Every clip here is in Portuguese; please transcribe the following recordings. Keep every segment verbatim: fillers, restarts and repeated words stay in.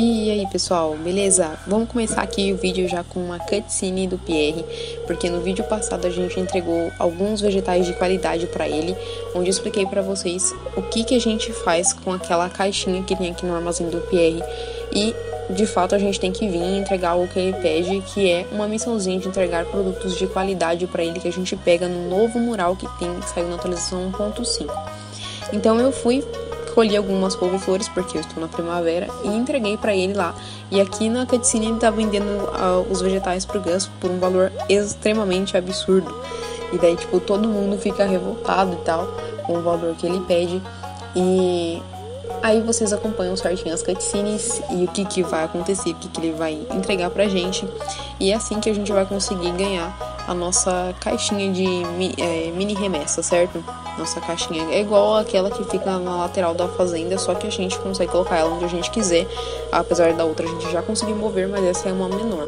E aí pessoal, beleza? Vamos começar aqui o vídeo já com uma cutscene do Pierre, porque no vídeo passado a gente entregou alguns vegetais de qualidade para ele, onde eu expliquei para vocês o que, que a gente faz com aquela caixinha que tem aqui no armazém do Pierre. E de fato a gente tem que vir entregar o que ele pede, que é uma missãozinha de entregar produtos de qualidade para ele, que a gente pega no novo mural que tem, que saiu na atualização um ponto cinco. Então eu fui colhi algumas couve-flores, porque eu estou na primavera, e entreguei pra ele lá. E aqui na cutscene ele tá vendendo uh, os vegetais pro Gus por um valor extremamente absurdo. E daí, tipo, todo mundo fica revoltado e tal, com o valor que ele pede. E aí vocês acompanham certinho as cutscenes e o que que vai acontecer, o que que ele vai entregar pra gente. E é assim que a gente vai conseguir ganhar a nossa caixinha de é, mini remessa, certo? Nossa caixinha é igual àquela que fica na lateral da fazenda, só que a gente consegue colocar ela onde a gente quiser. Apesar da outra a gente já conseguiu mover, mas essa é uma menor.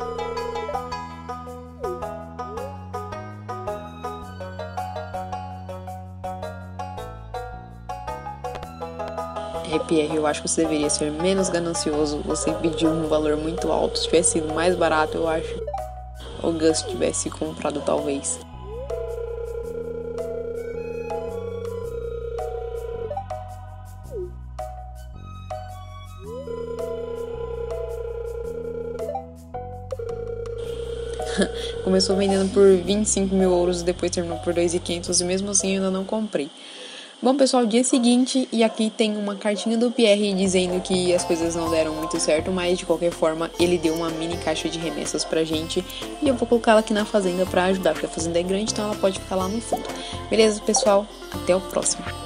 É, Pierre, eu acho que você deveria ser menos ganancioso. Você pediu um valor muito alto. Se tivesse sido mais barato, eu acho o Gus tivesse comprado talvez. Começou vendendo por vinte e cinco mil euros, depois terminou por dois mil e quinhentos e mesmo assim eu ainda não comprei. Bom pessoal, dia seguinte, e aqui tem uma cartinha do Pierre dizendo que as coisas não deram muito certo, mas de qualquer forma ele deu uma mini caixa de remessas pra gente. E eu vou colocar ela aqui na fazenda pra ajudar, porque a fazenda é grande, então ela pode ficar lá no fundo. Beleza pessoal? Até o próximo.